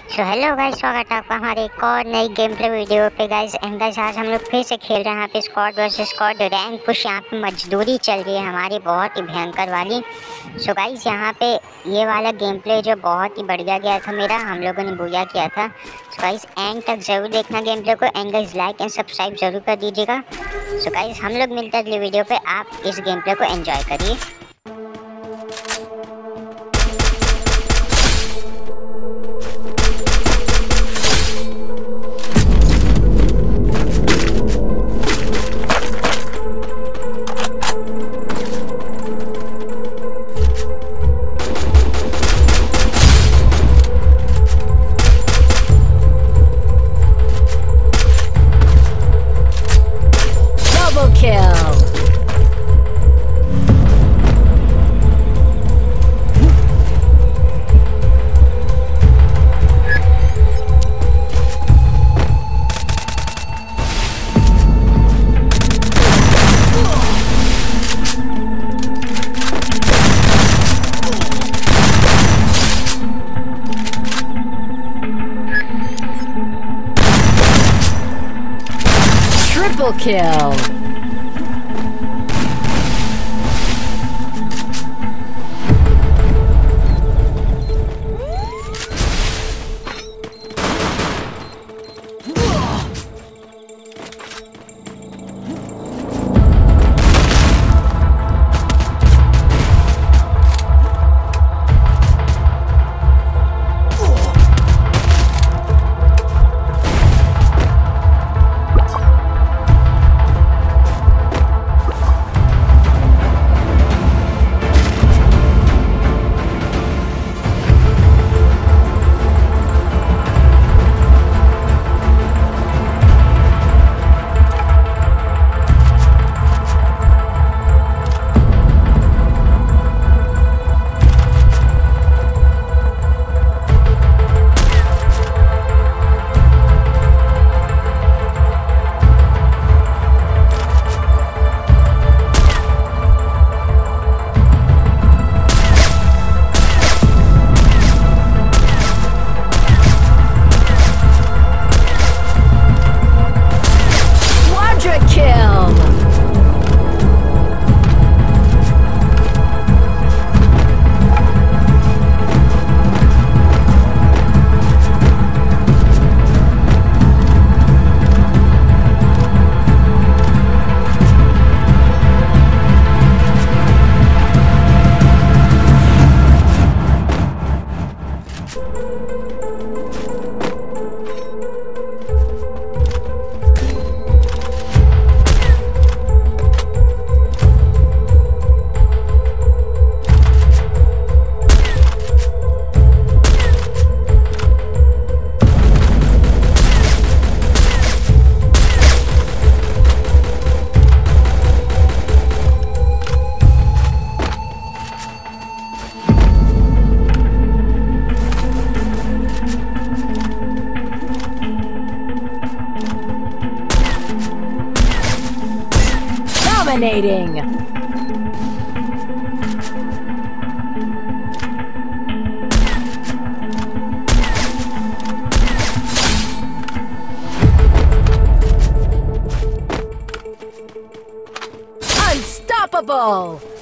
So hello guys, स्वागत है आपका हमारे एक और नई गेम प्ले वीडियो पे गाइस। एंड गाइस आज हम लोग फिर से खेल रहे हैं यहाँ पे squad versus squad rank push. यहाँ पे मजदूरी चल रही है हमारी बहुत ही भयंकर वाली। सो गाइस यहाँ पे ये वाला गेम प्ले जो बहुत ही बढ़िया गया था मेरा, हम लोगों ने बुया किया था। सो गाइस एंड तक ज़रूर देखना गेम प्ले को। And guys like and subscribe जरूर कर दीजिएगा। सो गाइस हम लोग मिलते हैं अगली वीडियो पे। आप इस गेम प्ले को एंजॉय करिए। Triple kill! Dominating! Unstoppable!